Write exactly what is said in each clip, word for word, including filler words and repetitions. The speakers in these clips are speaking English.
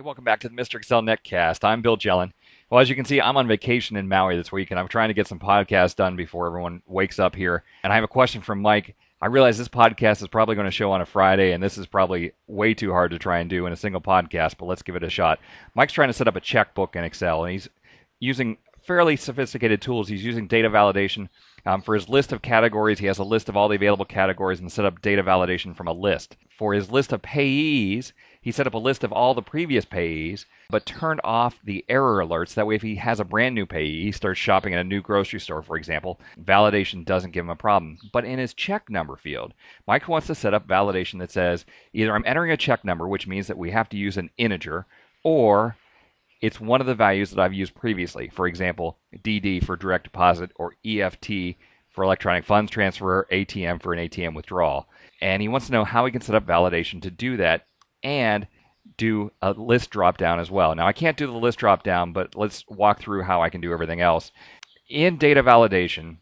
welcome back to the Mister Excel netcast. I'm Bill Jelen. Well, as you can see, I'm on vacation in Maui this week, and I'm trying to get some podcasts done before everyone wakes up here. And I have a question from Mike. I realize this podcast is probably going to show on a Friday, and this is probably way too hard to try and do in a single podcast, but let's give it a shot. Mike's trying to set up a checkbook in Excel, and he's using fairly sophisticated tools. He's using data validation. Um, for his list of categories, he has a list of all the available categories and set up data validation from a list. For his list of payees, he set up a list of all the previous payees, but turned off the error alerts. That way, if he has a brand new payee, he starts shopping at a new grocery store, for example, validation doesn't give him a problem. But in his check number field, Mike wants to set up validation that says either I'm entering a check number, which means that we have to use an integer, or it's one of the values that I've used previously. For example, D D for direct deposit, or E F T for electronic funds transfer, or A T M for an A T M withdrawal. And he wants to know how he can set up validation to do that and do a list drop down as well. Now, I can't do the list drop down, but let's walk through how I can do everything else. In data validation,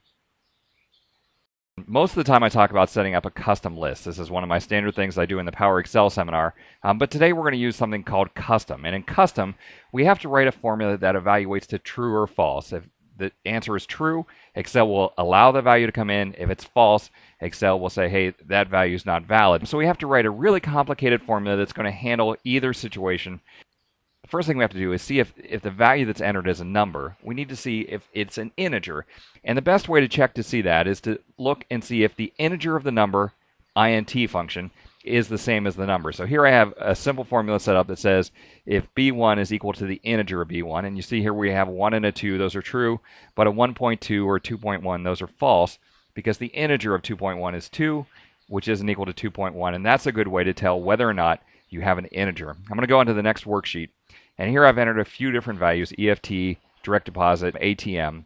most of the time I talk about setting up a custom list. This is one of my standard things I do in the Power Excel seminar. Um, but today we're going to use something called custom. And in custom, we have to write a formula that evaluates to true or false. If the answer is true, Excel will allow the value to come in. If it's false, Excel will say, hey, that value is not valid. So we have to write a really complicated formula that's going to handle either situation. The first thing we have to do is see if, if the value that's entered is a number. We need to see if it's an integer. And the best way to check to see that is to look and see if the integer of the number, int function, is the same as the number. So here I have a simple formula set up that says if b one is equal to the integer of b one, and you see here we have a one and a two, those are true, but a one point two or two point one, those are false, because the integer of two point one is two, which isn't equal to two point one, and that's a good way to tell whether or not you have an integer. I'm going to go on to the next worksheet, and here I've entered a few different values, E F T, direct deposit, A T M,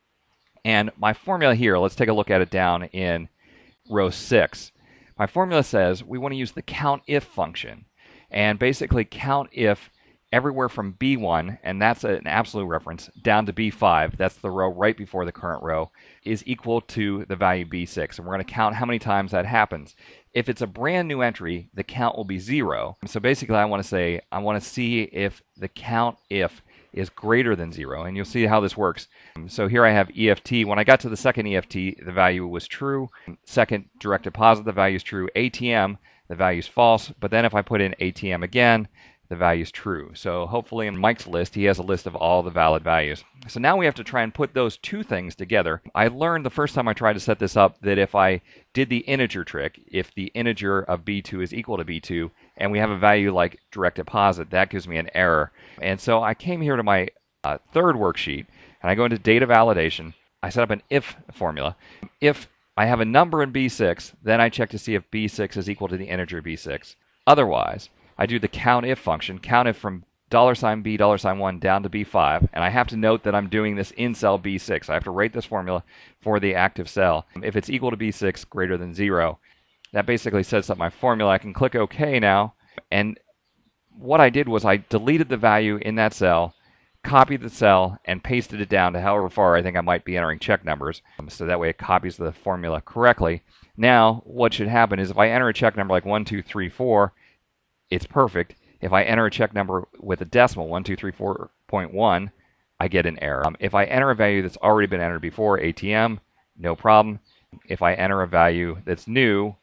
and my formula here, let's take a look at it down in row six. My formula says we want to use the COUNTIF function, and basically COUNTIF everywhere from b one, and that's an absolute reference, down to b five, that's the row right before the current row, is equal to the value b six. And we're going to count how many times that happens. If it's a brand new entry, the count will be zero. So basically I want to say, I want to see if the COUNTIF is greater than zero, and you'll see how this works. So here I have E F T. When I got to the second E F T, the value was true. Second direct deposit, the value is true. A T M, the value is false. But then if I put in A T M again, the value is true. So hopefully in Mike's list, he has a list of all the valid values. So now we have to try and put those two things together. I learned the first time I tried to set this up that if I did the integer trick, if the integer of b two is equal to b two, and we have a value like direct deposit, that gives me an error. And so I came here to my uh, third worksheet, and I go into data validation. I set up an if formula. If I have a number in b six, then I check to see if b six is equal to the integer b six. Otherwise, I do the COUNTIF function, COUNTIF from dollar sign b, dollar sign one down to b five, and I have to note that I'm doing this in cell b six. I have to write this formula for the active cell. If it's equal to b six greater than zero, that basically sets up my formula. I can click OK now, and what I did was I deleted the value in that cell, copied the cell, and pasted it down to however far I think I might be entering check numbers, so that way it copies the formula correctly. Now, what should happen is if I enter a check number like one two three four, it's perfect. If I enter a check number with a decimal, one two three four point one, I get an error. Um, if I enter a value that's already been entered before, A T M, no problem. If I enter a value that's new,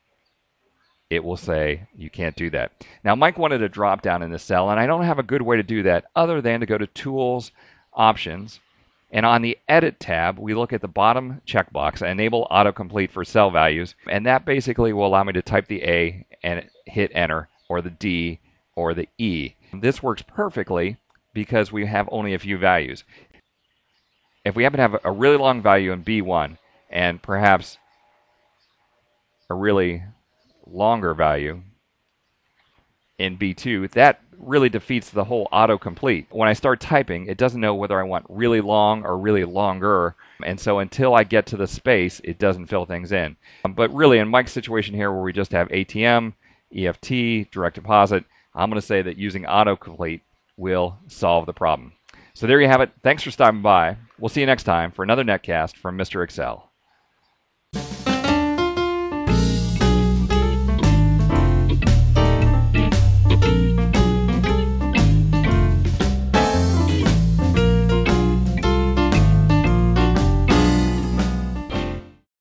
it will say you can't do that. Now, Mike wanted a drop down in this cell, and I don't have a good way to do that other than to go to Tools, Options, and on the Edit tab, we look at the bottom checkbox, Enable Autocomplete for Cell Values, and that basically will allow me to type the A and hit Enter, or the D, or the E. This works perfectly because we have only a few values. If we happen to have a really long value in b one, and perhaps a really longer value in b two, that really defeats the whole autocomplete. When I start typing, it doesn't know whether I want really long or really longer, and so until I get to the space, it doesn't fill things in. But really, in Mike's situation here where we just have A T M, E F T, direct deposit, I'm going to say that using autocomplete will solve the problem. So there you have it. Thanks for stopping by. We'll see you next time for another netcast from Mister Excel.